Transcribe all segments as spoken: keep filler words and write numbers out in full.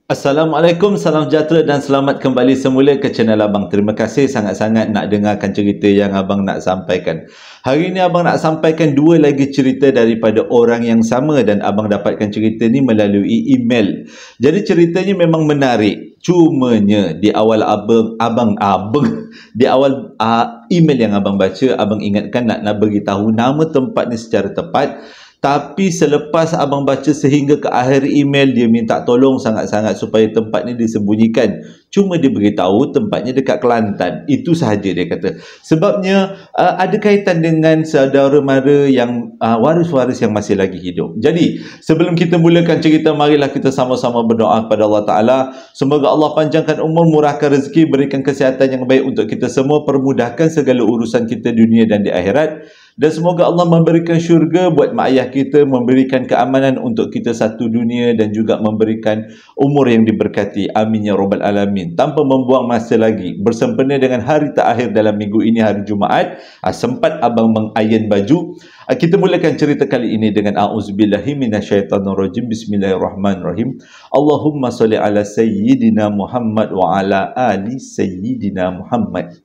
Assalamualaikum, salam sejahtera dan selamat kembali semula ke channel Abang. Terima kasih sangat-sangat nak dengarkan cerita yang Abang nak sampaikan. Hari ini Abang nak sampaikan dua lagi cerita daripada orang yang sama dan Abang dapatkan cerita ni melalui email. Jadi ceritanya memang menarik. Cumanya di awal abang abang abang di awal uh, email yang Abang baca, Abang ingatkan nak nak beritahu nama tempat ni secara tepat. Tapi selepas Abang baca sehingga ke akhir email, dia minta tolong sangat-sangat supaya tempat ni disembunyikan. Cuma dia beritahu tempatnya dekat Kelantan. Itu sahaja dia kata. Sebabnya uh, ada kaitan dengan saudara mara yang uh, waris-waris yang masih lagi hidup. Jadi sebelum kita mulakan cerita, marilah kita sama-sama berdoa kepada Allah Ta'ala. Semoga Allah panjangkan umur, murahkan rezeki, berikan kesihatan yang baik untuk kita semua, permudahkan segala urusan kita dunia dan di akhirat. Dan semoga Allah memberikan syurga buat mak ayah kita, memberikan keamanan untuk kita satu dunia dan juga memberikan umur yang diberkati. Amin ya rabbal alamin. Tanpa membuang masa lagi, bersempena dengan hari terakhir dalam minggu ini, hari Jumaat, sempat Abang mengayan baju. Kita mulakan cerita kali ini dengan a'udzubillahi minasyaitonirrajim. Bismillahirrahmanirrahim. Allahumma sholli ala sayyidina Muhammad wa ala ali sayyidina Muhammad.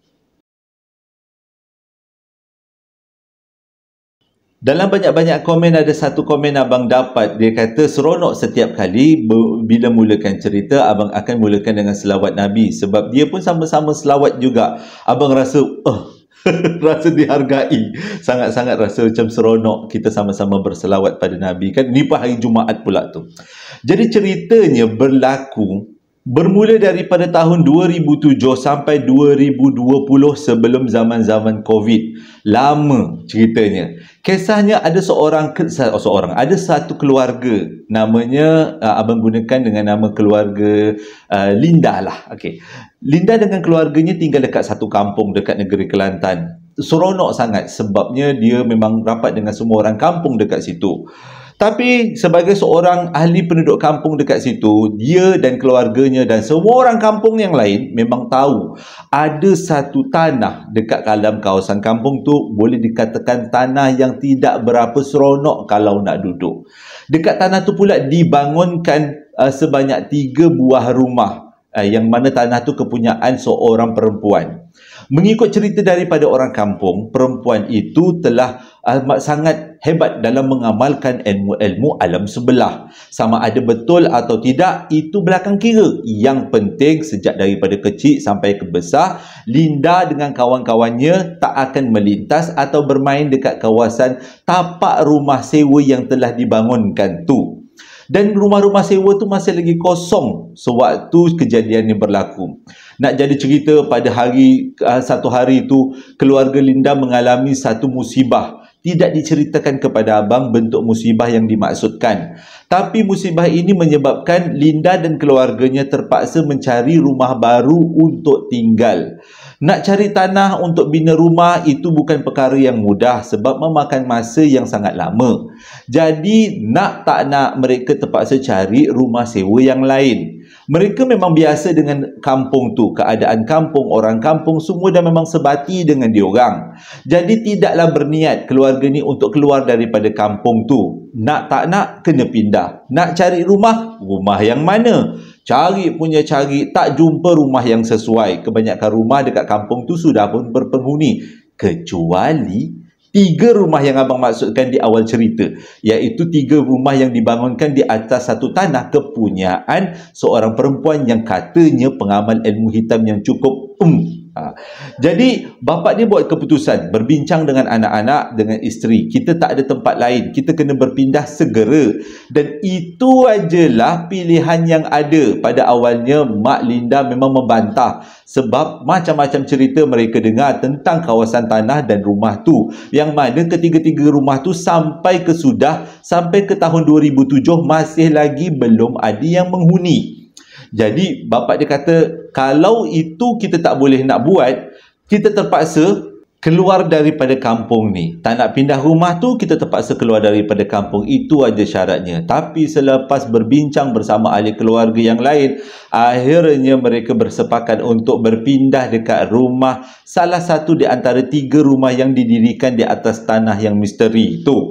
Dalam banyak-banyak komen, ada satu komen Abang dapat. Dia kata seronok setiap kali bila mulakan cerita, Abang akan mulakan dengan selawat Nabi. Sebab dia pun sama-sama selawat juga. Abang rasa, oh, rasa dihargai. Sangat-sangat rasa macam seronok kita sama-sama berselawat pada Nabi. Kan ni pun hari Jumaat pula tu. Jadi ceritanya berlaku bermula daripada tahun dua ribu tujuh sampai dua ribu dua puluh, sebelum zaman-zaman Covid. Lama ceritanya. Kisahnya ada seorang, oh, seorang, ada satu keluarga. Namanya, uh, Abang gunakan dengan nama keluarga uh, Linda lah. Okay. Linda dengan keluarganya tinggal dekat satu kampung dekat negeri Kelantan. Seronok sangat sebabnya dia memang rapat dengan semua orang kampung dekat situ. Tapi sebagai seorang ahli penduduk kampung dekat situ, dia dan keluarganya dan semua orang kampung yang lain memang tahu ada satu tanah dekat dalam kawasan kampung tu, boleh dikatakan tanah yang tidak berapa seronok kalau nak duduk. Dekat tanah tu pula dibangunkan uh, sebanyak tiga buah rumah, uh, yang mana tanah tu kepunyaan seorang perempuan. Mengikut cerita daripada orang kampung, perempuan itu telah amat sangat hebat dalam mengamalkan ilmu-ilmu alam sebelah. Sama ada betul atau tidak, itu belakang kira. Yang penting sejak daripada kecil sampai ke besar, Linda dengan kawan-kawannya tak akan melintas atau bermain dekat kawasan tapak rumah sewa yang telah dibangunkan tu. Dan rumah-rumah sewa tu masih lagi kosong sewaktu kejadian ini berlaku. Nak jadi cerita, pada hari uh, satu hari itu keluarga Linda mengalami satu musibah. Tidak diceritakan kepada Abang bentuk musibah yang dimaksudkan. Tapi musibah ini menyebabkan Linda dan keluarganya terpaksa mencari rumah baru untuk tinggal. Nak cari tanah untuk bina rumah itu bukan perkara yang mudah sebab memakan masa yang sangat lama. Jadi nak tak nak mereka terpaksa cari rumah sewa yang lain. Mereka memang biasa dengan kampung tu, keadaan kampung, orang kampung semua dah memang sebati dengan diorang. Jadi tidaklah berniat keluarga ni untuk keluar daripada kampung tu. Nak tak nak kena pindah. Nak cari rumah, rumah yang mana? Cari punya cari, tak jumpa rumah yang sesuai. Kebanyakan rumah dekat kampung tu sudah pun berpenghuni. Kecuali tiga rumah yang Abang maksudkan di awal cerita, iaitu tiga rumah yang dibangunkan di atas satu tanah kepunyaan seorang perempuan yang katanya pengamal ilmu hitam yang cukup um. Ha. Jadi bapa dia buat keputusan, berbincang dengan anak-anak, dengan isteri, kita tak ada tempat lain, kita kena berpindah segera. Dan itu ajalah pilihan yang ada. Pada awalnya Mak Linda memang membantah sebab macam-macam cerita mereka dengar tentang kawasan tanah dan rumah tu, yang mana ketiga-tiga rumah tu sampai ke sudah sampai ke tahun dua ribu tujuh masih lagi belum ada yang menghuni. Jadi bapa dia kata, kalau itu kita tak boleh nak buat, kita terpaksa keluar daripada kampung ni. Tak nak pindah rumah tu, kita terpaksa keluar daripada kampung. Itu aja syaratnya. Tapi selepas berbincang bersama ahli keluarga yang lain, akhirnya mereka bersepakat untuk berpindah dekat rumah salah satu di antara tiga rumah yang didirikan di atas tanah yang misteri itu.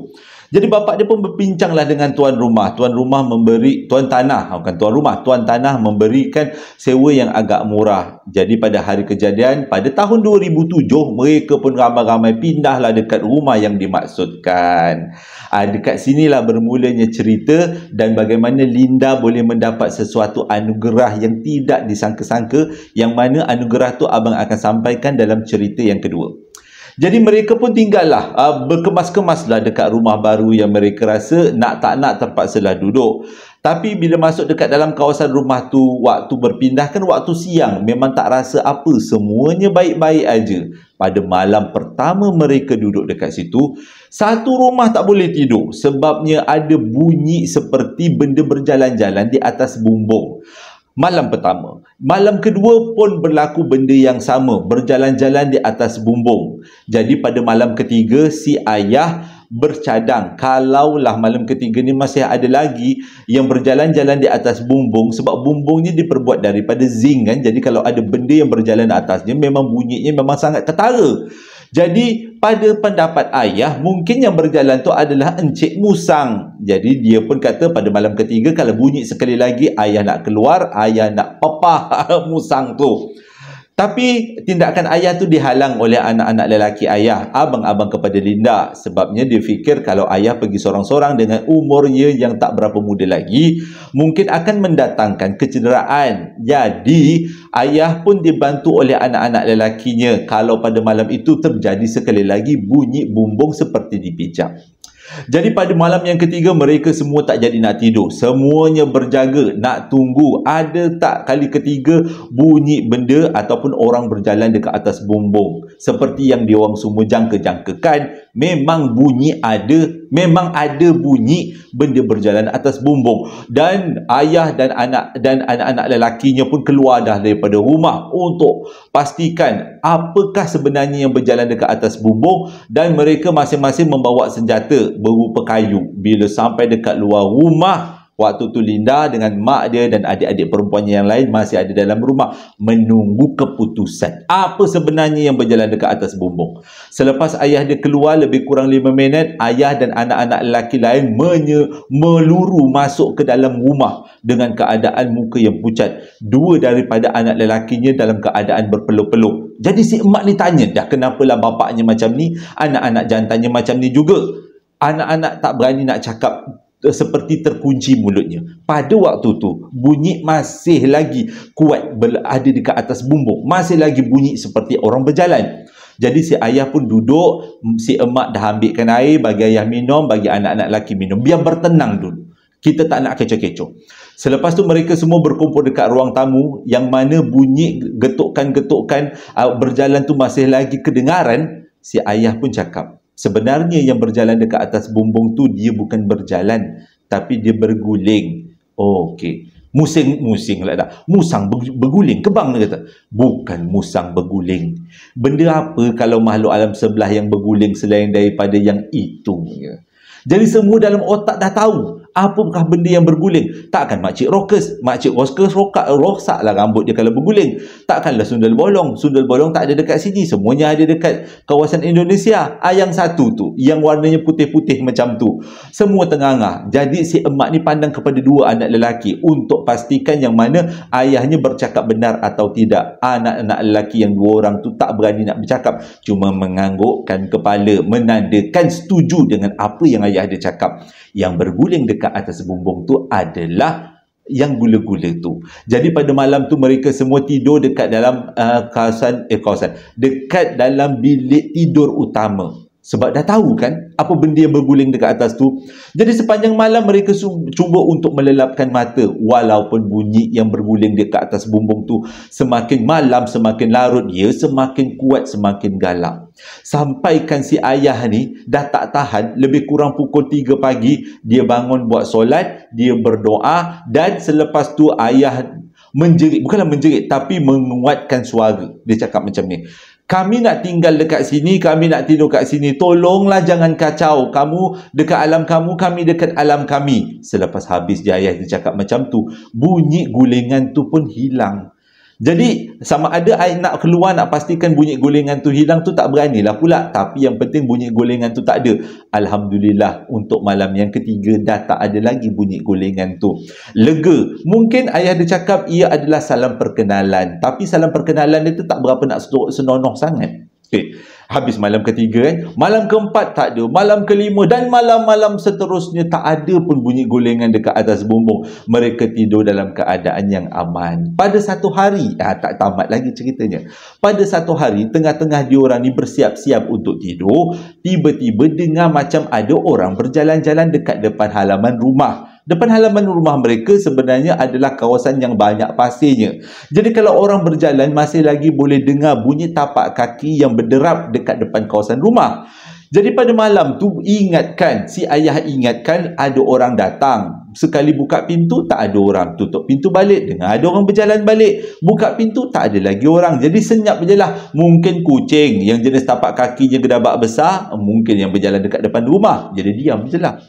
Jadi bapa dia pun berbincanglah dengan tuan rumah. Tuan rumah memberi, tuan tanah, bukan tuan rumah, tuan tanah memberikan sewa yang agak murah. Jadi pada hari kejadian, pada tahun dua ribu tujuh, mereka pun ramai-ramai pindahlah dekat rumah yang dimaksudkan. Ah, dekat sinilah bermulanya cerita dan bagaimana Linda boleh mendapat sesuatu anugerah yang tidak disangka-sangka, yang mana anugerah tu abang akan sampaikan dalam cerita yang kedua. Jadi mereka pun tinggallah uh, berkemas-kemaslah dekat rumah baru yang mereka rasa nak tak nak terpaksalah duduk. Tapi bila masuk dekat dalam kawasan rumah tu, waktu berpindah kan waktu siang, memang tak rasa apa, semuanya baik-baik aja. Pada malam pertama mereka duduk dekat situ, satu rumah tak boleh tidur sebabnya ada bunyi seperti benda berjalan-jalan di atas bumbung. Malam pertama. Malam kedua pun berlaku benda yang sama, berjalan-jalan di atas bumbung. Jadi pada malam ketiga, si ayah bercadang kalaulah malam ketiga ni masih ada lagi yang berjalan-jalan di atas bumbung, sebab bumbungnya diperbuat daripada zinc kan. Jadi kalau ada benda yang berjalan atasnya, memang bunyinya memang sangat ketara. Jadi pada pendapat ayah, mungkin yang berjalan tu adalah Encik Musang. Jadi dia pun kata pada malam ketiga, kalau bunyi sekali lagi, ayah nak keluar, ayah nak pepah Musang tu. Tapi tindakan ayah tu dihalang oleh anak-anak lelaki ayah, abang-abang kepada Linda. Sebabnya dia fikir kalau ayah pergi sorang-sorang dengan umurnya yang tak berapa muda lagi, mungkin akan mendatangkan kecederaan. Jadi ayah pun dibantu oleh anak-anak lelakinya kalau pada malam itu terjadi sekali lagi bunyi bumbung seperti dipijak. Jadi pada malam yang ketiga, mereka semua tak jadi nak tidur. Semuanya berjaga, nak tunggu ada tak kali ketiga bunyi benda ataupun orang berjalan dekat atas bumbung. Seperti yang diorang semua jangka-jangkakan, memang bunyi ada, memang ada bunyi benda berjalan atas bumbung. Dan ayah dan anak dan anak-anak lelakinya pun keluar dah daripada rumah untuk pastikan apakah sebenarnya yang berjalan dekat atas bumbung, dan mereka masing-masing membawa senjata berupa kayu. Bila sampai dekat luar rumah, waktu tu Linda dengan mak dia dan adik-adik perempuannya yang lain masih ada dalam rumah menunggu keputusan apa sebenarnya yang berjalan dekat atas bumbung. Selepas ayah dia keluar lebih kurang lima minit, ayah dan anak-anak lelaki lain menye, meluru masuk ke dalam rumah dengan keadaan muka yang pucat. Dua daripada anak lelakinya dalam keadaan berpeluk-peluk. Jadi si emak ni tanya, dah kenapalah bapaknya macam ni, anak-anak jantannya macam ni juga. Anak-anak tak berani nak cakap, seperti terkunci mulutnya. Pada waktu tu bunyi masih lagi kuat ada dekat atas bumbung, masih lagi bunyi seperti orang berjalan. Jadi si ayah pun duduk, si emak dah ambilkan air bagi ayah minum, bagi anak-anak lelaki minum, biar bertenang dulu, kita tak nak kecoh-kecoh. Selepas tu mereka semua berkumpul dekat ruang tamu, yang mana bunyi getukan-getukan uh, berjalan tu masih lagi kedengaran. Si ayah pun cakap, sebenarnya yang berjalan dekat atas bumbung tu dia bukan berjalan, tapi dia berguling. Oh, okey. Musing-musing lah dah. Musang berguling. Kebang dia kata. Bukan musang berguling. Benda apa kalau makhluk alam sebelah yang berguling selain daripada yang itu? Jadi semua dalam otak dah tahu apakah benda yang berguling. Takkan makcik rockers. Makcik rockers rokat, rosaklah rambut dia kalau berguling. Takkanlah sundal bolong. Sundal bolong tak ada dekat sini. Semuanya ada dekat kawasan Indonesia. Ah, yang satu tu, yang warnanya putih-putih macam tu. Semua tengah-tengah. Jadi si emak ni pandang kepada dua anak lelaki untuk pastikan yang mana ayahnya bercakap benar atau tidak. Anak-anak lelaki yang dua orang tu tak berani nak bercakap. Cuma menganggukkan kepala, menandakan setuju dengan apa yang ayah dia cakap. Yang berguling dekat atas bumbung tu adalah yang gula-gula tu. Jadi pada malam tu mereka semua tidur dekat dalam uh, kawasan eh kawasan dekat dalam bilik tidur utama. Sebab dah tahu kan apa benda yang berguling dekat atas tu. Jadi sepanjang malam mereka cuba untuk melelapkan mata, walaupun bunyi yang berguling dekat atas bumbung tu semakin malam semakin larut, dia semakin kuat, semakin galak. Sampaikan si ayah ni dah tak tahan, lebih kurang pukul tiga pagi dia bangun buat solat, dia berdoa, dan selepas tu ayah menjerit, bukanlah menjerit tapi menguatkan suara. Dia cakap macam ni, kami nak tinggal dekat sini, kami nak tidur kat sini, tolonglah jangan kacau, kamu dekat alam kamu, kami dekat alam kami. Selepas habis dia ayah dia cakap macam tu, bunyi gulingan tu pun hilang. Jadi sama ada I nak keluar nak pastikan bunyi gulingan tu hilang tu tak beranilah pula. Tapi yang penting bunyi gulingan tu tak ada. Alhamdulillah untuk malam yang ketiga dah tak ada lagi bunyi gulingan tu. Lega. Mungkin ayah dia cakap ia adalah salam perkenalan. Tapi salam perkenalan dia tu tak berapa nak senonoh sangat. Okay. Habis malam ketiga kan. Malam keempat tak ada. Malam kelima dan malam-malam seterusnya tak ada pun bunyi gulingan dekat atas bumbung. Mereka tidur dalam keadaan yang aman. Pada satu hari, ah, tak tamat lagi ceritanya. Pada satu hari, tengah-tengah diorang ni bersiap-siap untuk tidur, tiba-tiba dengar macam ada orang berjalan-jalan dekat depan halaman rumah. Depan halaman rumah mereka sebenarnya adalah kawasan yang banyak pasirnya. Jadi kalau orang berjalan masih lagi boleh dengar bunyi tapak kaki yang berderap dekat depan kawasan rumah. Jadi pada malam tu ingatkan, si ayah ingatkan ada orang datang. Sekali buka pintu tak ada orang, tutup pintu balik dengar ada orang berjalan balik, buka pintu tak ada lagi orang. Jadi senyap je lah. Mungkin kucing yang jenis tapak kakinya gedabak besar, mungkin yang berjalan dekat depan rumah. Jadi diam je lah.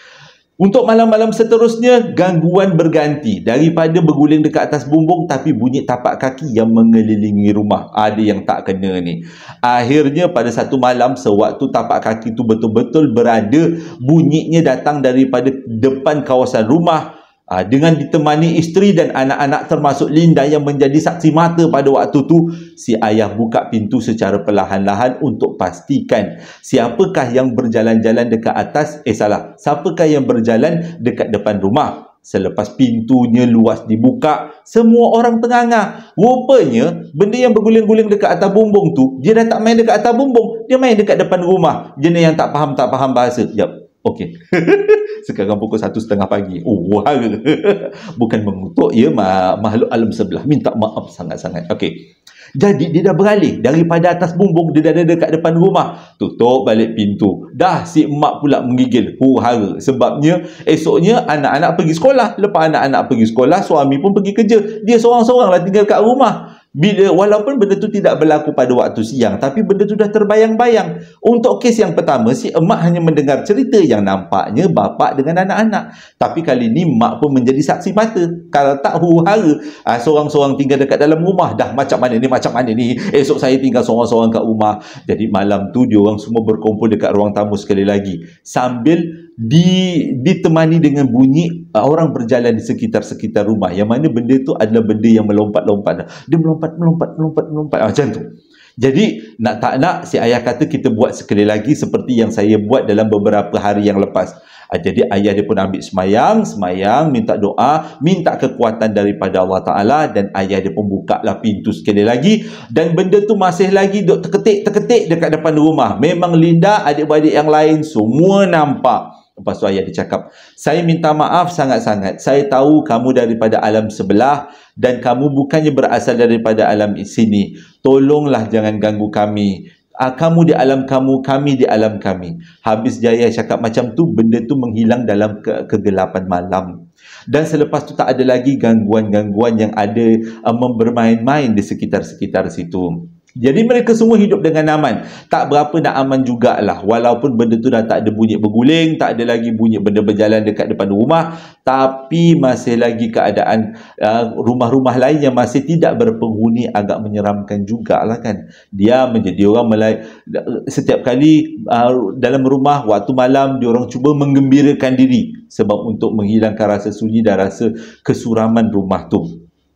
Untuk malam-malam seterusnya, gangguan berganti. Daripada berguling dekat atas bumbung, tapi bunyi tapak kaki yang mengelilingi rumah. Ada yang tak kena ni. Akhirnya pada satu malam, sewaktu tapak kaki tu betul-betul berada, bunyinya datang daripada depan kawasan rumah. Ha, dengan ditemani isteri dan anak-anak termasuk Linda yang menjadi saksi mata pada waktu tu, si ayah buka pintu secara perlahan-lahan untuk pastikan siapakah yang berjalan-jalan dekat atas, eh salah, siapakah yang berjalan dekat depan rumah. Selepas pintunya luas dibuka, semua orang tengangah. Rupanya, benda yang berguling-guling dekat atas bumbung tu, dia dah tak main dekat atas bumbung, dia main dekat depan rumah. Jenis yang tak faham, tak faham bahasa. Sekejap. Okey. Sekarang pukul satu setengah pagi. Oh, wah. Bukan mengutuk ya, makhluk alam sebelah. Minta maaf sangat-sangat. Okey. Jadi dia dah beralih daripada atas bumbung, dia dah ada dekat depan rumah. Tutup balik pintu. Dah si emak pula menggigil. Huru-hara. Sebabnya esoknya anak-anak pergi sekolah. Lepas anak-anak pergi sekolah, suami pun pergi kerja. Dia seorang-seorang lah tinggal kat rumah. Bila, walaupun benda tu tidak berlaku pada waktu siang, tapi benda tu dah terbayang-bayang. Untuk kes yang pertama, si emak hanya mendengar cerita yang nampaknya bapa dengan anak-anak. Tapi kali ni mak pun menjadi saksi mata. Kalau tak huru-hara, ah, seorang-seorang tinggal dekat dalam rumah, dah macam mana ni, macam mana ni, esok saya tinggal seorang-seorang kat rumah. Jadi malam tu diorang semua berkumpul dekat ruang tamu sekali lagi, sambil di ditemani dengan bunyi uh, orang berjalan di sekitar-sekitar rumah, yang mana benda tu adalah benda yang melompat-lompat. Dia melompat, melompat, melompat, melompat macam tu. Jadi nak tak nak, si ayah kata kita buat sekali lagi seperti yang saya buat dalam beberapa hari yang lepas. Uh, jadi ayah dia pun ambil semayang, semayang, minta doa, minta kekuatan daripada Allah Ta'ala, dan ayah dia pun buka lah pintu sekali lagi, dan benda tu masih lagi duk terketik-terketik dekat depan rumah. Memang Linda, adik-beradik yang lain semua nampak. Lepas tu ayah dia cakap, saya minta maaf sangat-sangat. Saya tahu kamu daripada alam sebelah dan kamu bukannya berasal daripada alam sini. Tolonglah jangan ganggu kami. Kamu di alam kamu, kami di alam kami. Habis Jaya cakap macam tu, benda tu menghilang dalam ke kegelapan malam. Dan selepas tu tak ada lagi gangguan-gangguan yang ada um, bermain-main di sekitar-sekitar situ. Jadi mereka semua hidup dengan aman. Tak berapa nak aman jugalah. Walaupun benda tu dah tak ada bunyi berguling, tak ada lagi bunyi benda berjalan dekat depan rumah, tapi masih lagi keadaan rumah-rumah uh, lain yang masih tidak berpenghuni agak menyeramkan jugalah kan. Dia menjadi orang Melayu. Setiap kali uh, dalam rumah, waktu malam, dia orang cuba menggembirakan diri. Sebab untuk menghilangkan rasa sunyi dan rasa kesuraman rumah tu.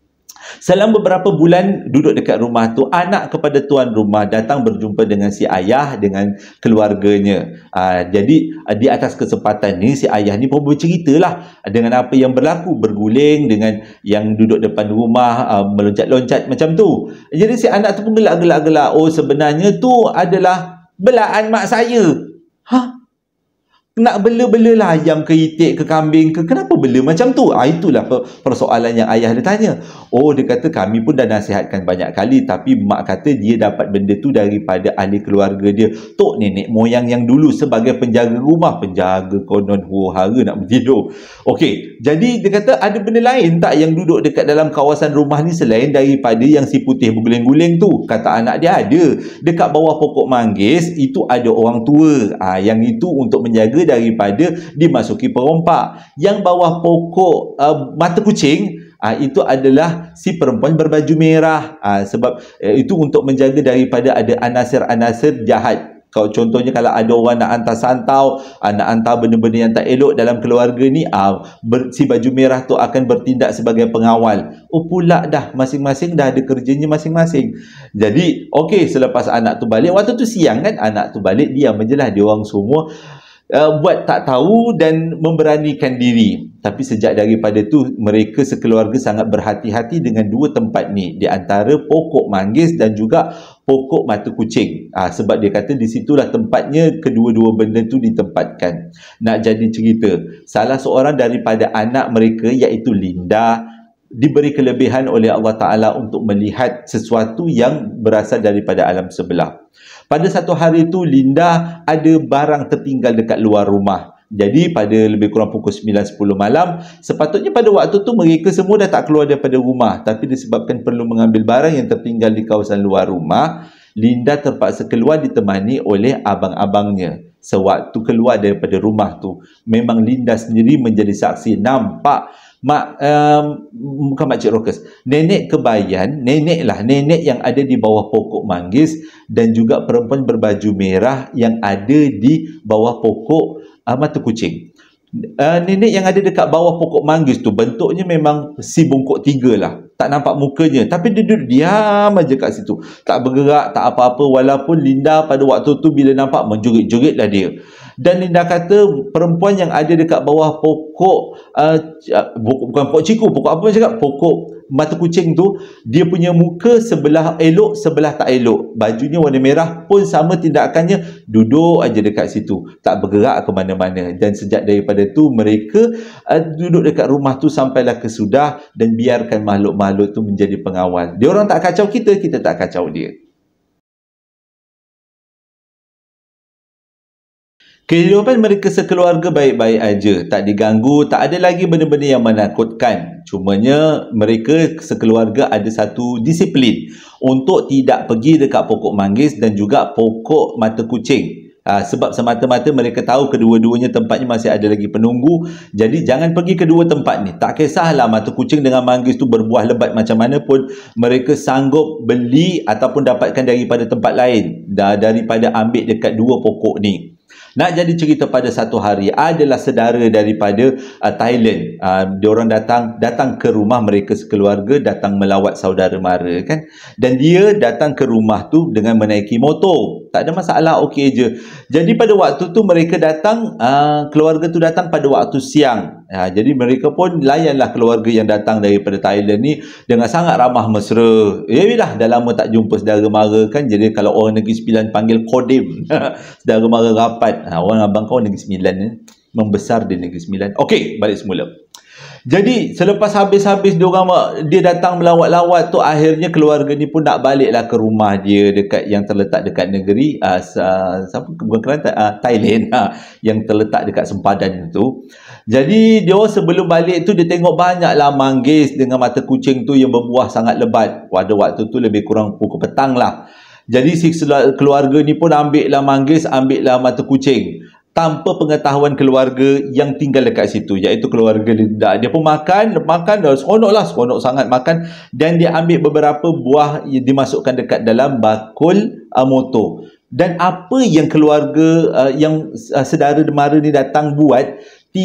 Selama beberapa bulan duduk dekat rumah tu, anak kepada tuan rumah datang berjumpa dengan si ayah dengan keluarganya. Aa, jadi di atas kesempatan ni, si ayah ni pun berceritalah dengan apa yang berlaku, berguling dengan yang duduk depan rumah, aa, meloncat-loncat macam tu. Jadi si anak tu pun gelak-gelak-gelak. Oh, sebenarnya tu adalah belaan mak saya. Hah? Nak bela-bela lah ayam ke itik ke kambing ke, kenapa bela macam tu? Ah, itulah persoalan yang ayah dia tanya. Oh, dia kata kami pun dah nasihatkan banyak kali, tapi mak kata dia dapat benda tu daripada ahli keluarga dia, tok nenek moyang yang dulu sebagai penjaga rumah. Penjaga konon huru-hara nak bertidur. Okey, jadi dia kata ada benda lain tak yang duduk dekat dalam kawasan rumah ni selain daripada yang si putih berguling-guling tu? Kata anak dia, ada. Dekat bawah pokok manggis itu ada orang tua. Ah, yang itu untuk menjaga daripada dimasuki perompak. Yang bawah pokok uh, mata kucing, uh, itu adalah si perempuan berbaju merah. Uh, sebab uh, itu untuk menjaga daripada ada anasir-anasir jahat. Kalau contohnya kalau ada orang nak hantar santau, uh, nak hantar benda-benda yang tak elok dalam keluarga ni, uh, ber, si baju merah tu akan bertindak sebagai pengawal. Oh pula dah, masing-masing dah ada kerjanya masing-masing. Jadi, okey, selepas anak tu balik, waktu tu siang kan, anak tu balik, diam je lah, dia orang semua Uh, buat tak tahu dan memberanikan diri. Tapi sejak daripada tu mereka sekeluarga sangat berhati-hati dengan dua tempat ni, di antara pokok manggis dan juga pokok mata kucing. Ah, sebab dia kata di situlah tempatnya kedua-dua benda tu ditempatkan. Nak jadi cerita, salah seorang daripada anak mereka iaitu Linda diberi kelebihan oleh Allah Ta'ala untuk melihat sesuatu yang berasal daripada alam sebelah. Pada satu hari itu, Linda ada barang tertinggal dekat luar rumah. Jadi, pada lebih kurang pukul sembilan sepuluh malam, sepatutnya pada waktu tu mereka semua dah tak keluar daripada rumah. Tapi disebabkan perlu mengambil barang yang tertinggal di kawasan luar rumah, Linda terpaksa keluar ditemani oleh abang-abangnya. Sewaktu keluar daripada rumah tu, memang Linda sendiri menjadi saksi nampak Mak, um, bukan Makcik Rokas, nenek kebayan, nenek lah, nenek yang ada di bawah pokok manggis dan juga perempuan berbaju merah yang ada di bawah pokok uh, mata kucing. Uh, nenek yang ada dekat bawah pokok manggis tu bentuknya memang si bongkok tiga lah. Tak nampak mukanya, tapi dia duduk diam aja kat situ. Tak bergerak, tak apa-apa, walaupun Linda pada waktu tu bila nampak menjerit-jerit lah dia. Dan Linda kata perempuan yang ada dekat bawah pokok uh, bukan pokok ciku, pokok apa cakap, pokok mata kucing tu, dia punya muka sebelah elok, sebelah tak elok. Bajunya warna merah pun sama tindakannya, duduk aja dekat situ, tak bergerak ke mana-mana. Dan sejak daripada tu mereka uh, duduk dekat rumah tu sampailah kesudah dan biarkan makhluk-makhluk tu menjadi pengawal. Dia orang tak kacau kita, kita tak kacau dia. Kehidupan mereka sekeluarga baik-baik aja, tak diganggu, tak ada lagi benda-benda yang menakutkan. Cumanya mereka sekeluarga ada satu disiplin untuk tidak pergi dekat pokok manggis dan juga pokok mata kucing. Ha, sebab semata-mata mereka tahu kedua-duanya tempatnya masih ada lagi penunggu. Jadi jangan pergi kedua tempat ni. Tak kisahlah mata kucing dengan manggis tu berbuah lebat macam mana pun, mereka sanggup beli ataupun dapatkan daripada tempat lain daripada ambil dekat dua pokok ni. Nak jadi cerita, pada satu hari adalah saudara daripada uh, Thailand. Uh, diorang datang datang ke rumah mereka sekeluarga, datang melawat saudara mara kan. Dan dia datang ke rumah tu dengan menaiki motor. Tak ada masalah, okey je. Jadi pada waktu tu mereka datang, uh, keluarga tu datang pada waktu siang. Ha, jadi mereka pun layanlah keluarga yang datang daripada Thailand ni dengan sangat ramah mesra. Ya lah, dah lama tak jumpa saudara mara kan. Jadi kalau orang Negeri Sembilan panggil kodim. Saudara mara rapat. Ha, orang abang kau Negeri Sembilan ni membesar di Negeri Sembilan. Okey, balik semula. Jadi selepas habis-habis dia orang dia datang melawat-lawat tu, akhirnya keluarga ni pun nak baliklah ke rumah dia dekat yang terletak dekat negeri uh, siapa bukan Kelantan, uh, Thailand uh, yang terletak dekat sempadan itu. Jadi dia sebelum balik tu dia tengok banyaklah manggis dengan mata kucing tu yang berbuah sangat lebat. Pada waktu tu lebih kurang pukul petang lah. Jadi si keluarga ni pun ambil lah manggis, ambil lah mata kucing, tanpa pengetahuan keluarga yang tinggal dekat situ, iaitu keluarga Linda. Dia pun makan, makan dah seronok lah, seronok sangat makan. Dan dia ambil beberapa buah yang dimasukkan dekat dalam bakul uh, motor. Dan apa yang keluarga, uh, yang uh, saudara mara ni datang buat,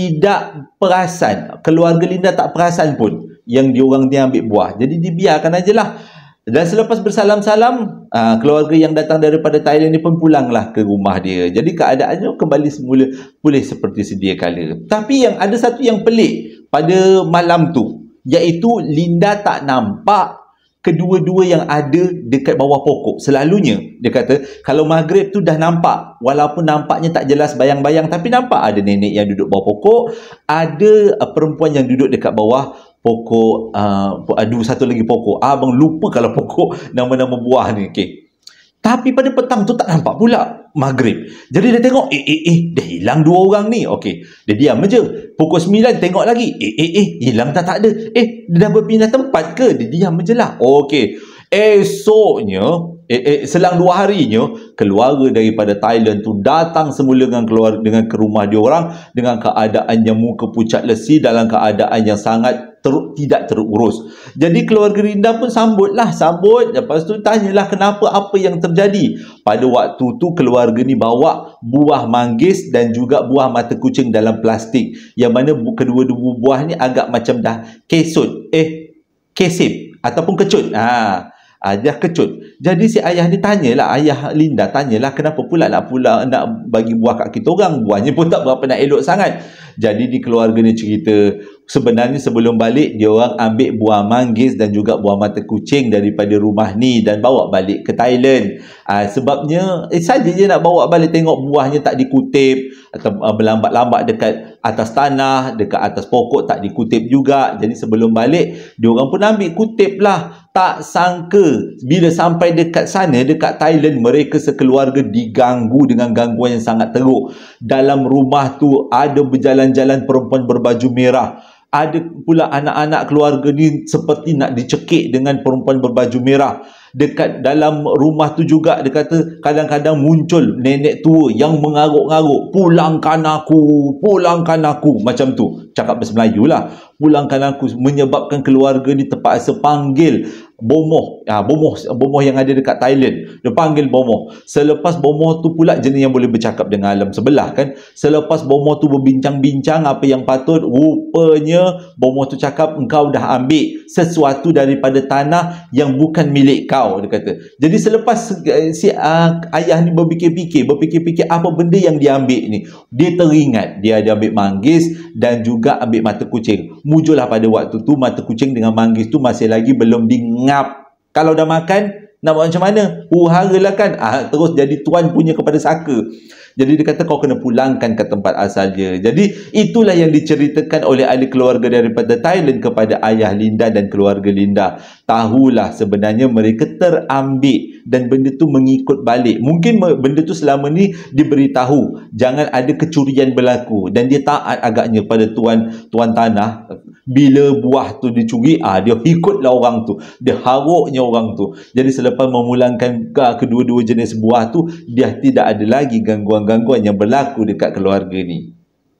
tidak perasan. Keluarga Linda tak perasan pun yang diorang ni ambil buah. Jadi dibiarkan aja lah. Dan selepas bersalam-salam, uh, keluarga yang datang daripada Thailand ni pun pulanglah ke rumah dia. Jadi keadaannya kembali semula pulih seperti sedia kala. Tapi yang ada satu yang pelik pada malam tu, iaitu Linda tak nampak kedua-dua yang ada dekat bawah pokok. Selalunya dia kata kalau maghrib tu dah nampak, walaupun nampaknya tak jelas bayang-bayang, tapi nampak ada nenek yang duduk bawah pokok, ada uh, perempuan yang duduk dekat bawah pokok, uh, aduh satu lagi pokok, ah, abang lupa kalau pokok nama-nama buah ni. Okey. Tapi pada petang tu tak nampak pula maghrib. Jadi dia tengok, eh eh eh dah hilang dua orang ni. Okey, dia diam je. Pukul sembilan tengok lagi, eh eh eh hilang tak tak ada. Eh dia dah berpindah tempat ke? Dia diam je lah. Okey. Esoknya, eh, eh, selang dua harinya, keluarga daripada Thailand tu datang semula dengan keluar dengan ke rumah dia orang dengan keadaan yang muka pucat lesi, dalam keadaan yang sangat ter, tidak terurus. Jadi keluarga Linda pun sambutlah, sambut. Lepas tu tanyalah kenapa, apa yang terjadi. Pada waktu tu keluarga ni bawa buah manggis dan juga buah mata kucing dalam plastik. Yang mana kedua-dua buah ni agak macam dah kesut. Eh, kesip ataupun kecut. Ha. Ah, dia kecut. Jadi si ayah ni tanyalah, ayah Linda tanyalah kenapa pula nak pula nak bagi buah kat kita orang. Buahnya pun tak berapa nak elok sangat. Jadi di keluarga ni cerita, sebenarnya sebelum balik dia orang ambil buah manggis dan juga buah mata kucing daripada rumah ni dan bawa balik ke Thailand. Ah, sebabnya eh, saja je nak bawa balik, tengok buahnya tak dikutip atau uh, berlambat-lambat dekat atas tanah, dekat atas pokok tak dikutip juga. Jadi sebelum balik dia orang pun ambil kutip lah. Tak sangka bila sampai dekat sana, dekat Thailand, mereka sekeluarga diganggu dengan gangguan yang sangat teruk. Dalam rumah tu ada berjalan-jalan perempuan berbaju merah. Ada pula anak-anak keluarga ni seperti nak dicekik dengan perempuan berbaju merah. Dekat dalam rumah tu juga dia kata kadang-kadang muncul nenek tua yang mengaruk-ngaruk, pulangkan aku, pulangkan aku, macam tu, cakap bahasa Melayu lah, pulangkan aku, menyebabkan keluarga ni terpaksa panggil bomoh. Ha, bomoh bomoh yang ada dekat Thailand, dia panggil bomoh. Selepas bomoh tu pula jenis yang boleh bercakap dengan alam sebelah kan. Selepas bomoh tu berbincang-bincang apa yang patut, rupanya bomoh tu cakap engkau dah ambil sesuatu daripada tanah yang bukan milik kau, dia kata. Jadi selepas si uh, ayah ni berfikir-fikir, berfikir-fikir apa benda yang dia ambil ni, dia teringat dia ada ambil manggis dan juga ambil mata kucing. Muncullah pada waktu tu mata kucing dengan manggis tu masih lagi belum dingap. Kalau dah makan, nak buat macam mana? Uhara lah kan. Ah, terus jadi tuan punya kepada saka. Jadi dia kata kau kena pulangkan ke tempat asal dia. Jadi itulah yang diceritakan oleh ahli keluarga daripada Thailand kepada ayah Linda dan keluarga Linda. Tahulah sebenarnya mereka terambil dan benda tu mengikut balik. Mungkin benda tu selama ni diberitahu jangan ada kecurian berlaku dan dia taat agaknya pada tuan tuan tanah. Bila buah tu dicuri, ah dia ikutlah orang tu, dia haruknya orang tu. Jadi selepas memulangkan kedua-dua jenis buah tu, dia tidak ada lagi gangguan-gangguan yang berlaku dekat keluarga ni.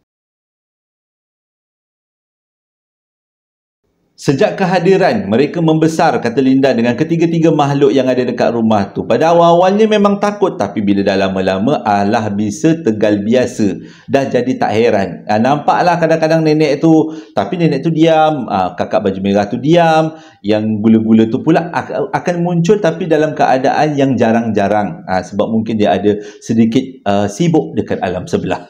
Sejak kehadiran, mereka membesar, kata Linda, dengan ketiga-tiga makhluk yang ada dekat rumah tu. Pada awal-awalnya memang takut, tapi bila dah lama-lama, alah bisa tegal biasa. Dah jadi tak heran. Ha, nampaklah kadang-kadang nenek tu, tapi nenek tu diam, ha, kakak baju merah tu diam, yang gula-gula tu pula akan muncul tapi dalam keadaan yang jarang-jarang. Ha, sebab mungkin dia ada sedikit uh, sibuk dekat alam sebelah.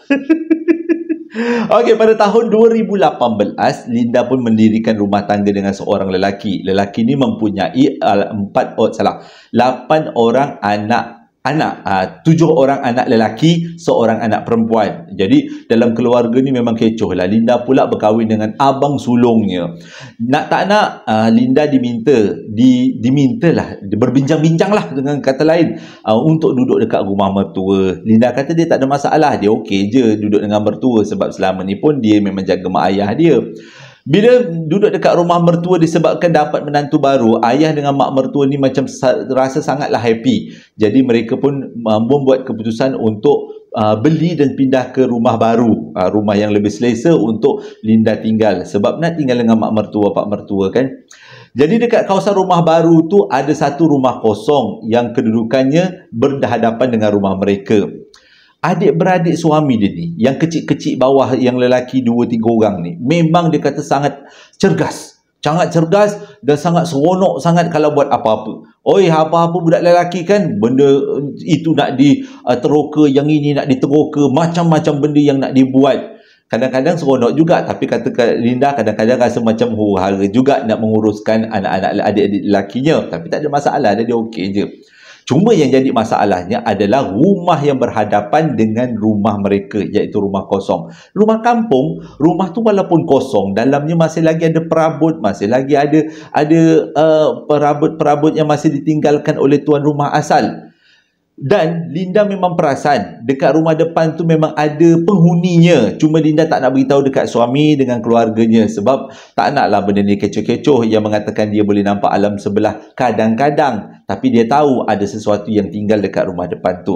Okey, pada tahun dua ribu lapan belas, Linda pun mendirikan rumah tangga dengan seorang lelaki. Lelaki ni mempunyai uh, empat oh, salah, lapan orang anak anak, uh, tujuh orang anak lelaki, seorang anak perempuan. Jadi dalam keluarga ni memang kecoh lah. Linda pula berkahwin dengan abang sulungnya. Nak tak nak, uh, Linda diminta, di, diminta lah, berbincang-bincang lah dengan kata lain, uh, untuk duduk dekat rumah mertua. Linda kata dia tak ada masalah, dia okey je duduk dengan mertua sebab selama ni pun dia memang jaga mak ayah dia. Bila duduk dekat rumah mertua disebabkan dapat menantu baru, ayah dengan mak mertua ni macam rasa sangatlah happy. Jadi mereka pun uh, membuat keputusan untuk uh, beli dan pindah ke rumah baru, uh, rumah yang lebih selesa untuk Linda tinggal. Sebab nak tinggal dengan mak mertua, pak mertua kan. Jadi dekat kawasan rumah baru tu ada satu rumah kosong yang kedudukannya berhadapan dengan rumah mereka. Adik-beradik suami dia ni, yang kecil-kecil bawah, yang lelaki dua tiga orang ni, memang dia kata sangat cergas. Sangat cergas dan sangat seronok sangat kalau buat apa-apa. Oi, apa-apa budak lelaki kan, benda itu nak diteroka, yang ini nak diteroka, macam-macam benda yang nak dibuat. Kadang-kadang seronok juga, tapi kata Linda kadang-kadang rasa macam huru-hara juga nak menguruskan anak-anak adik-adik lelakinya. Tapi tak ada masalah, dia okey je. Cuma yang jadi masalahnya adalah rumah yang berhadapan dengan rumah mereka, iaitu rumah kosong. Rumah kampung, rumah tu walaupun kosong, dalamnya masih lagi ada perabot, masih lagi ada ada uh, perabot-perabot yang masih ditinggalkan oleh tuan rumah asal. Dan Linda memang perasan dekat rumah depan tu memang ada penghuninya. Cuma Linda tak nak beritahu dekat suami dengan keluarganya sebab tak naklah benda ni kecoh-kecoh yang mengatakan dia boleh nampak alam sebelah kadang-kadang. Tapi dia tahu ada sesuatu yang tinggal dekat rumah depan tu.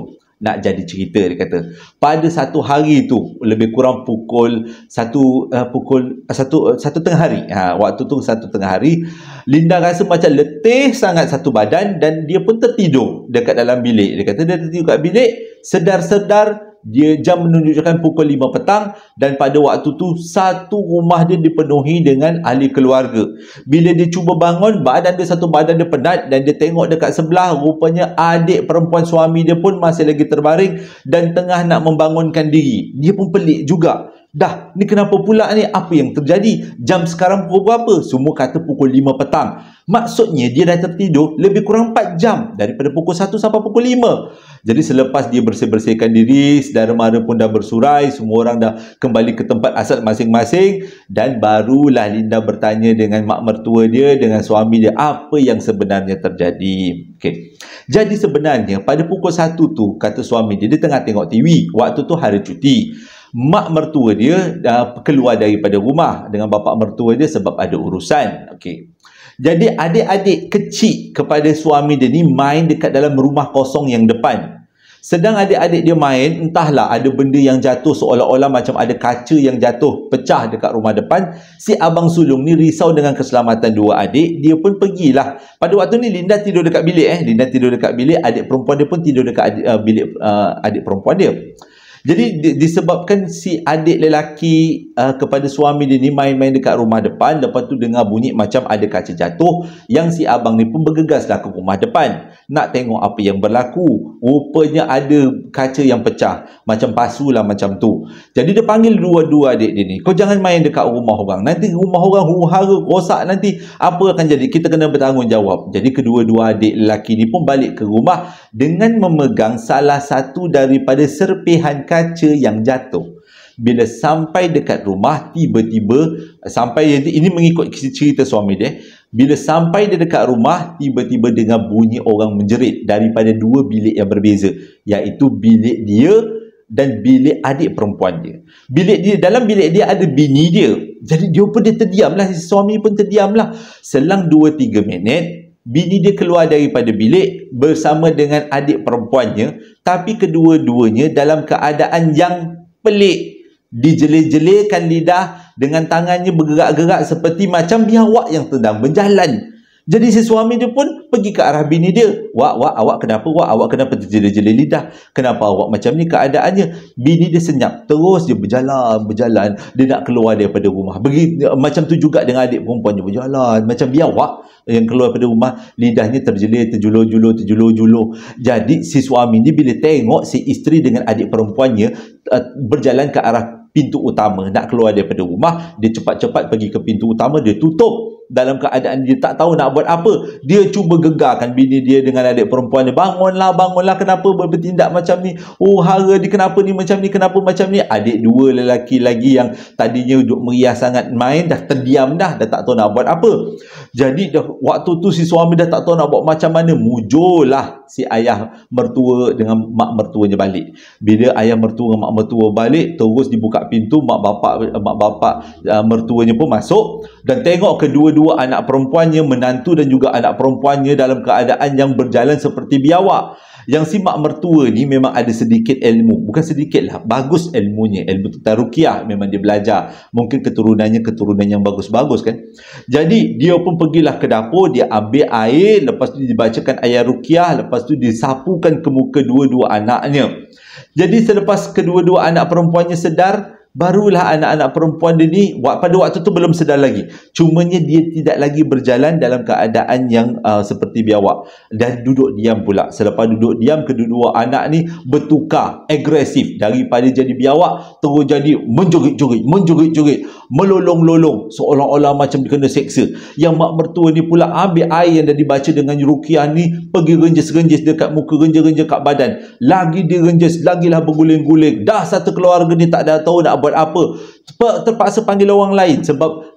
nak jadi cerita, dia kata. Pada satu hari tu, lebih kurang pukul satu uh, pukul uh, satu uh, satu tengah hari. Ha, waktu tu satu tengah hari, Linda rasa macam letih sangat satu badan dan dia pun tertidur dekat dalam bilik. Dia kata dia tertidur kat bilik, sedar-sedar dia jam menunjukkan pukul lima petang dan pada waktu tu satu rumah dia dipenuhi dengan ahli keluarga. Bila dia cuba bangun, badan dia satu badan dia penat dan dia tengok dekat sebelah, rupanya adik perempuan suami dia pun masih lagi terbaring dan tengah nak membangunkan diri. Dia pun pelik juga. Dah, ni kenapa pula ni? Apa yang terjadi? Jam sekarang pukul berapa? Semua kata pukul lima petang. Maksudnya dia dah tertidur lebih kurang empat jam daripada pukul satu sampai pukul lima. Jadi selepas dia bersih-bersihkan diri, saudara mara pun dah bersurai, semua orang dah kembali ke tempat asal masing-masing dan barulah Linda bertanya dengan mak mertua dia, dengan suami dia, apa yang sebenarnya terjadi. Okey. Jadi sebenarnya pada pukul satu tu, kata suami dia, dia tengah tengok T V. Waktu tu hari cuti. Mak mertua dia uh, keluar daripada rumah dengan bapa mertua dia sebab ada urusan. Okey. Jadi adik-adik kecil kepada suami dia ni main dekat dalam rumah kosong yang depan. Sedang adik-adik dia main, entahlah ada benda yang jatuh, seolah-olah macam ada kaca yang jatuh pecah dekat rumah depan. Si abang sulung ni risau dengan keselamatan dua adik, dia pun pergilah. Pada waktu ni Linda tidur dekat bilik eh, Linda tidur dekat bilik, adik perempuan dia pun tidur dekat adik, uh, bilik uh, adik perempuan dia. Jadi disebabkan si adik lelaki uh, kepada suami dia ni main-main dekat rumah depan, lepas tu dengar bunyi macam ada kaca jatuh, yang si abang ni pun bergegaslah ke rumah depan nak tengok apa yang berlaku. Rupanya ada kaca yang pecah, macam pasulah macam tu. Jadi dia panggil dua-dua adik dia ni, kau jangan main dekat rumah orang, nanti rumah orang huru-hara rosak, nanti apa akan jadi, kita kena bertanggungjawab. Jadi kedua-dua adik lelaki ni pun balik ke rumah dengan memegang salah satu daripada serpihan kaca yang jatuh. Bila sampai dekat rumah, tiba-tiba sampai, ini mengikut cerita suami dia, bila sampai dia dekat rumah, tiba-tiba dengar bunyi orang menjerit daripada dua bilik yang berbeza, iaitu bilik dia dan bilik adik perempuan dia. Bilik dia, dalam bilik dia ada bini dia. Jadi dia pun dia terdiamlah, si suami pun terdiamlah. Selang dua tiga minit, bini dia keluar daripada bilik bersama dengan adik perempuannya, tapi kedua-duanya dalam keadaan yang pelik. Dijelir-jelirkan lidah, dengan tangannya bergerak-gerak seperti macam biawak yang sedang berjalan. Jadi si suami dia pun pergi ke arah bini dia. Wak, wak, awak kenapa? Wak, awak kenapa terjelir-jelir lidah? Kenapa awak macam ni keadaannya? Bini dia senyap. Terus dia berjalan, berjalan. Dia nak keluar daripada rumah. Begitu, macam tu juga dengan adik perempuan dia berjalan. Macam biawak yang keluar daripada rumah. Lidahnya terjelir, terjulur-julur, terjulur-julur. Jadi si suami ni bila tengok si isteri dengan adik perempuannya uh, berjalan ke arah pintu utama, nak keluar daripada rumah, dia cepat-cepat pergi ke pintu utama, dia tutup. Dalam keadaan dia tak tahu nak buat apa, dia cuba gegarkan bini dia dengan adik perempuan dia. Bangunlah, bangunlah, kenapa bertindak macam ni? Oh hara dia, kenapa ni macam ni, kenapa macam ni? Adik dua lelaki lagi yang tadinya duduk meriah sangat main, dah terdiam dah, dah tak tahu nak buat apa. Jadi dah, waktu tu si suami dah tak tahu nak buat macam mana. Mujurlah si ayah mertua dengan mak mertuanya balik. Bila ayah mertua dengan mak mertua balik, terus dibuka pintu, mak bapak mak bapak uh, mertuanya pun masuk dan tengok kedua dua anak perempuannya, menantu dan juga anak perempuannya dalam keadaan yang berjalan seperti biawak. Yang si mak mertua ni memang ada sedikit ilmu, bukan sedikit lah, bagus ilmunya, ilmu tentang ruqyah memang dia belajar, mungkin keturunannya keturunan yang bagus-bagus kan. Jadi dia pun pergilah ke dapur, dia ambil air, lepas tu dibacakan ayat ruqyah, lepas tu disapukan ke muka dua-dua anaknya. Jadi selepas kedua-dua anak perempuannya sedar, barulah anak-anak perempuan dia ni, pada waktu tu belum sedar lagi. Cumanya dia tidak lagi berjalan dalam keadaan yang uh, seperti biawak. Dan duduk diam pula. Selepas duduk diam, kedua-dua anak ni bertukar, agresif. Daripada jadi biawak, terus jadi menjerit-jerit, menjerit-jerit, melolong-lolong. Seolah-olah macam kena seksa. Yang mak mertua ni pula ambil air yang dah dibaca dengan ruqyah ni, pergi renjis-renjis dekat muka, renjis-renjis kat badan. Lagi dia renjis, lagilah berguling-guling. Dah satu keluarga ni tak ada tahu nak buat apa. Terpaksa panggil orang lain sebab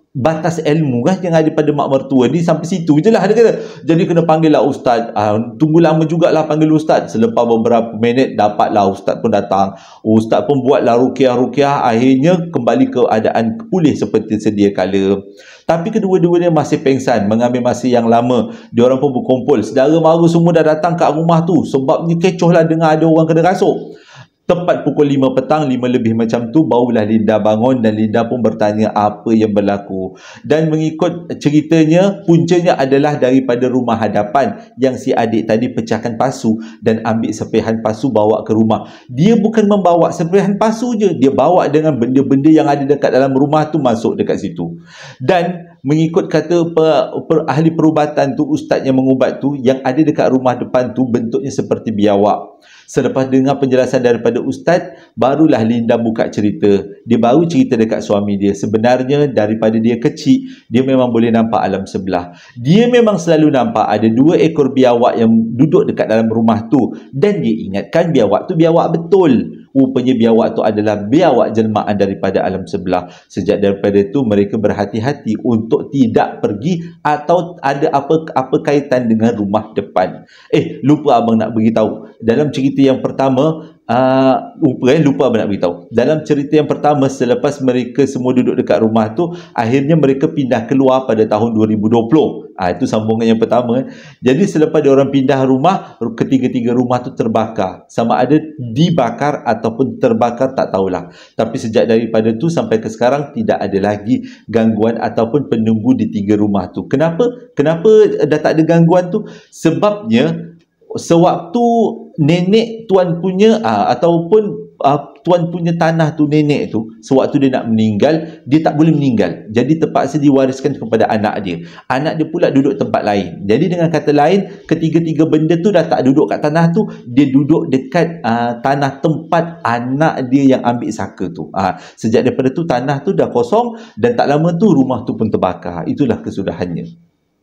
batas ilmu kan yang ada pada mak mertua ni sampai situ je lah dia kata. Jadi kena panggil lah ustaz. Ah, tunggu lama jugalah panggil ustaz. Selepas beberapa minit dapatlah ustaz pun datang. Ustaz pun buatlah rukiah-rukiah. Akhirnya kembali keadaan pulih seperti sedia kala. Tapi kedua-duanya masih pengsan, mengambil masa yang lama. Diorang pun berkumpul. Saudara mara semua dah datang kat rumah tu. Sebabnya kecoh lah dengar ada orang kena rasuk. Tepat pukul lima petang, lima lebih macam tu, barulah Linda bangun dan Linda pun bertanya apa yang berlaku. Dan mengikut ceritanya, puncanya adalah daripada rumah hadapan yang si adik tadi pecahkan pasu dan ambil sepihan pasu bawa ke rumah. Dia bukan membawa sepihan pasu je, dia bawa dengan benda-benda yang ada dekat dalam rumah tu masuk dekat situ. Dan mengikut kata per, per, ahli perubatan tu, ustaz yang mengubat tu, yang ada dekat rumah depan tu bentuknya seperti biawak. Selepas dengar penjelasan daripada ustaz, barulah Linda buka cerita. Dia baru cerita dekat suami dia. Sebenarnya daripada dia kecil, dia memang boleh nampak alam sebelah. Dia memang selalu nampak ada dua ekor biawak yang duduk dekat dalam rumah tu. Dan dia ingatkan biawak tu biawak betul. Rupanya biawak tu adalah biawak jelmaan daripada alam sebelah. Sejak daripada itu mereka berhati-hati untuk tidak pergi atau ada apa apa kaitan dengan rumah depan. Eh, lupa abang nak beritahu. Dalam cerita yang pertama, Uh, lupa eh, lupa abang nak beritahu. Dalam cerita yang pertama, selepas mereka semua duduk dekat rumah tu, akhirnya mereka pindah keluar pada tahun dua ribu dua puluh. Ah, itu sambungan yang pertama. Jadi selepas diorang pindah rumah, ketiga-tiga rumah tu terbakar. Sama ada dibakar ataupun terbakar, tak tahulah. Tapi sejak daripada tu sampai ke sekarang tidak ada lagi gangguan ataupun penunggu di tiga rumah tu. Kenapa? Kenapa dah tak ada gangguan tu? Sebabnya sewaktu nenek tuan punya aa, ataupun aa, tuan punya tanah tu, nenek tu, sewaktu dia nak meninggal, dia tak boleh meninggal. Jadi terpaksa diwariskan kepada anak dia. Anak dia pula duduk tempat lain. Jadi dengan kata lain, ketiga-tiga benda tu dah tak duduk kat tanah tu, dia duduk dekat aa, tanah tempat anak dia yang ambil saka tu. Aa, sejak daripada tu tanah tu dah kosong dan tak lama tu rumah tu pun terbakar. Itulah kesudahannya.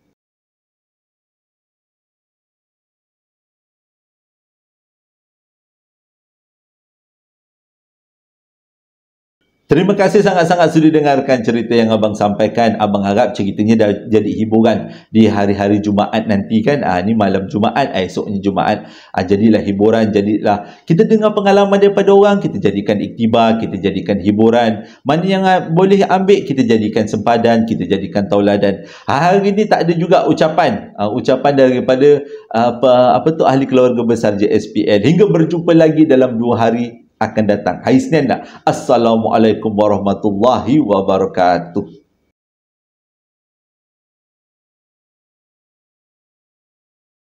Terima kasih sangat-sangat sudah dengarkan cerita yang abang sampaikan. Abang harap ceritanya dah jadi hiburan di hari-hari Jumaat nanti kan. Ah, ni malam Jumaat, esoknya Jumaat. Ah, jadilah hiburan, jadilah kita dengar pengalaman daripada orang, kita jadikan iktibar, kita jadikan hiburan. Mana yang boleh ambil, kita jadikan sempadan, kita jadikan tauladan. Ah, hari ni tak ada juga ucapan. Ah, ucapan daripada apa apa tu ahli keluarga besar J S P L. Hingga berjumpa lagi dalam dua hari akan datang. Hari Senin dah. Assalamualaikum warahmatullahi wabarakatuh.